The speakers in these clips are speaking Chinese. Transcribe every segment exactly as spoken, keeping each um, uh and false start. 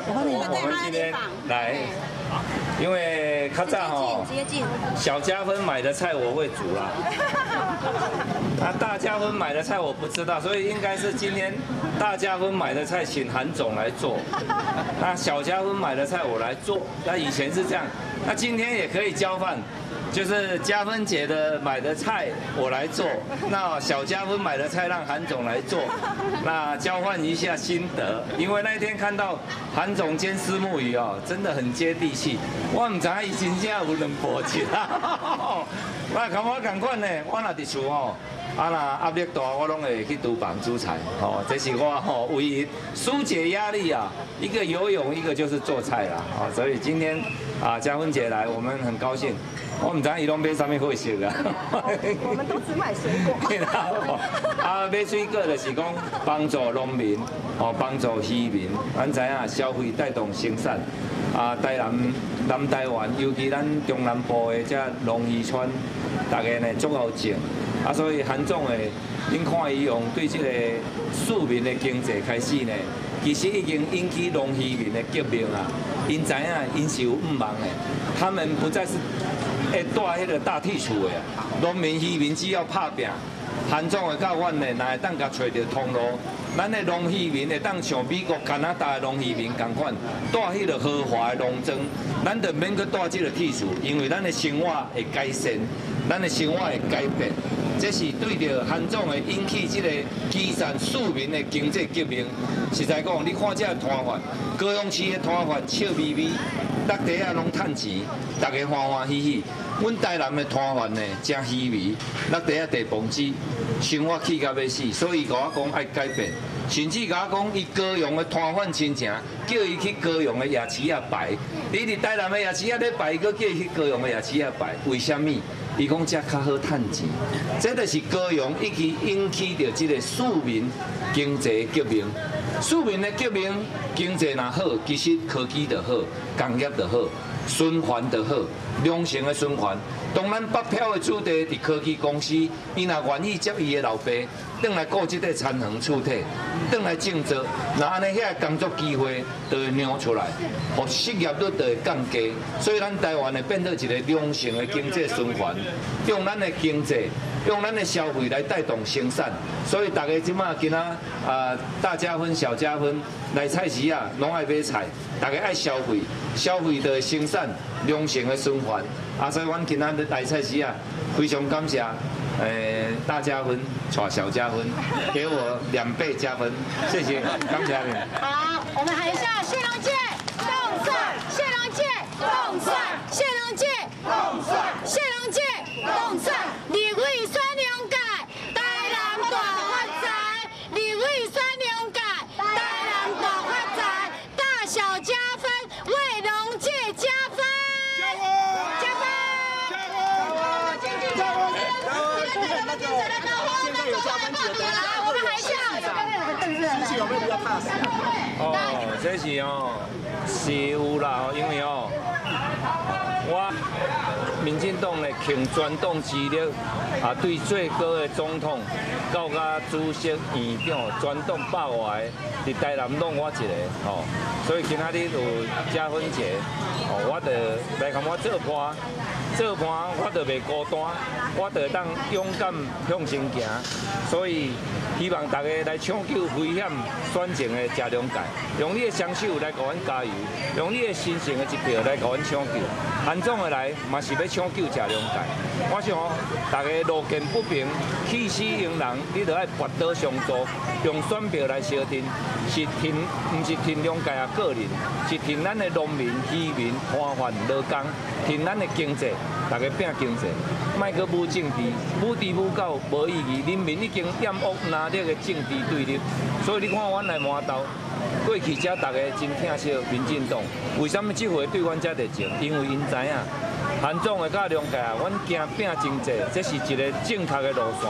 我们今天来，因为较早吼，小加分买的菜我会煮啦，啊大加分买的菜我不知道，所以应该是今天大加分买的菜请韩总来做，那小加分买的菜我来做，那以前是这样，那今天也可以交换。 就是加分节的买的菜我来做，那小加分买的菜让韩总来做，那交换一下心得。因为那一天看到韩总煎虱目鱼哦，真的很接地气。我唔知伊真正有两步吃啦，那咁我同款呢，我若伫厝吼。 啊那压力大，我拢会去厨房煮菜，哦，这是我吼唯一疏解压力啊，一个游泳，一个就是做菜啦，哦，所以今天啊嘉芬姐来，我们很高兴。我唔知伊拢买啥物货色啊？ 我们都只买水果。 啊，买水果就是讲帮助农民，哦，帮助渔民，咱知影消费带动生产。啊，台南南台湾，尤其咱中南部的这农渔村，大家呢足够种。 啊，所以韩总诶，恁看伊用对这个市民的经济开始呢，其实已经引起农渔民的革命啊。因知影，因是有唔忙的，他们不再是会带迄个大剔除的啊。农民渔民只要拍拼，韩总会教阮呢，若会当甲找到通路，咱的农渔民会当像美国、加拿大的农渔民共款，带迄个豪华的农庄，咱就免去带这个剔除，因为咱的生活会改善，咱的生活会改变。 这是对着韩总的引起这个基层市民的经济革命。实在讲，你看这个摊贩，高雄市的摊贩笑眯眯，各地啊拢趁钱，大家欢欢喜喜。阮台南的摊贩呢，真稀微，各地啊地磅子，生活起甲要死，所以甲我讲爱改变。甚至甲我讲，伊高雄的摊贩亲情，叫伊去高雄的夜市啊摆。你伫台南的夜市啊咧摆，佮叫伊去高雄的夜市啊摆，为什么？ 伊讲遮较好趁钱，这就是高雄一起引起着这个市民经济革命。市民的革命，经济若好，其实科技就好，工业就好，循环就好，良性的循环。当咱北漂的子弟伫科技公司，伊若愿意接伊的老爸，转来顾这个产能厝体，转来种植，那安尼遐工作机会就会亮出来，互失业率就会降低。所以咱台湾会变做一个良性的经济循环，用咱的经济。 用咱的消费来带动生产，所以大家即马今仔啊大加分、小加分来菜市啊，拢爱买菜，大家爱消费，消费的生产良性的循环。啊，所以阮今仔来菜市啊，非常感谢诶大加分、带小加分，给我两倍加分，谢谢，感谢你。 好，我们喊一下谢龙介动算，谢龙介动算，谢龙介动算，谢龙介动算。 立委选两届，台南大发财；立委选两届，台南大发财。大小加分，为农界加分，加分，加分，加分，加分！现在有加分节的，来，我们喊一下， 机器有没有比较怕死？ 哦，这是哦，是有啦，因为哦，我。 民进党咧，凭传统之力啊，对最高的总统到甲主席、院长，传统百外的，伫台南拢我一个吼，所以今仔日有加分节，哦，我着来甲我做伴，做伴我着袂孤单，我着当勇敢向前行，所以希望大家来抢救危险选情的车辆界，用你的双手来甲阮加油，用你的心情的一票来甲阮抢救。韩总的来嘛是要抢救车辆界，我想大家路见不平，气势迎人，你着爱拔刀相助，用选票来相挺，是挺，毋是挺两界啊个人，是挺咱的农民、渔民、摊贩、劳工，挺咱的经济，大家拼经济，莫阁舞政治，舞治舞到无意义，人民已经厌恶拿这个政治对立，所以你看阮来麻豆。 过去遮大家真疼惜民进党，为什么这回对阮遮热情？因为因知影，韩总的甲梁界啊，阮行拼经济，这是一个正确的路线。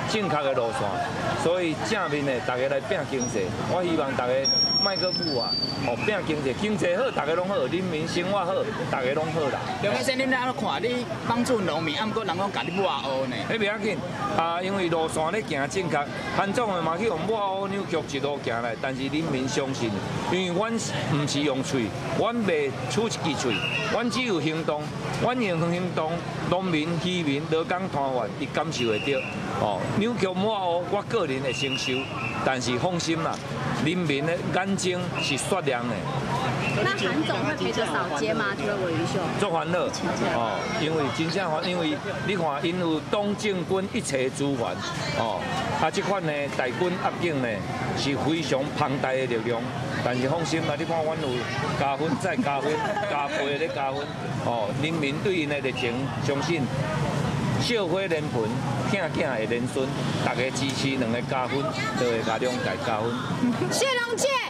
正确的路线，所以正面的大家来拼经济。我希望大家卖个舞啊，哦拼经济，经济好，大家拢好，人民生活好，大家拢好啦。 梁先生，恁安怎看？你帮助农民，啊，毋过人讲家己抹黑呢？ 迄袂要紧啊，因为路线咧行正确，韩总的嘛去用抹黑扭曲一路行来，但是人民相信，因为阮毋是用喙，阮袂出一支喙，阮只有行动，阮用行动，农民、渔民、劳工团员，伊感受会到。哦，扭曲抹黑，我个人会承受，但是放心啦，人民的眼睛是雪亮的。 那韩总会陪着扫街吗？除了韦余秀， 做欢乐哦，因为真正欢，因为你看，因有党政军一切资源哦，啊，这款呢大军压境呢是非常庞大的力量。但是放心啦，你看阮有加分再加分，加倍咧加分哦，人民对因的热情，相信小花连盆，囝囝的连孙，大家支持两个加分，就会加两大加分。 谢龙介。